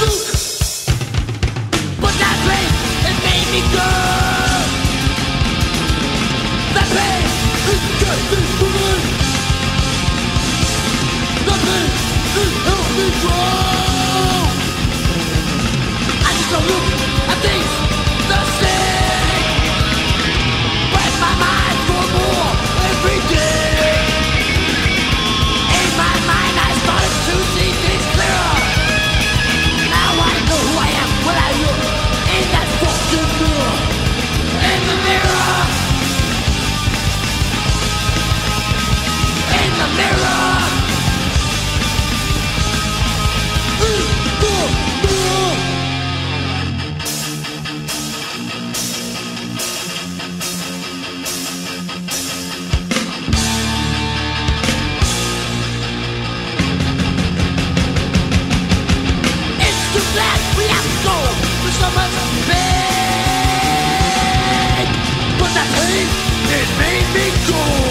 look, but that pain, it made me go. That pain, it kept me moving. That pain, it helped me grow. I just don't look at things the same. Break my mind for more every day. In my mind I started to see things clearer. Now I know who I am when I look in that fucking mirror. In the mirror. In the mirror. We have to go with so much pain, but that pain, it made me go.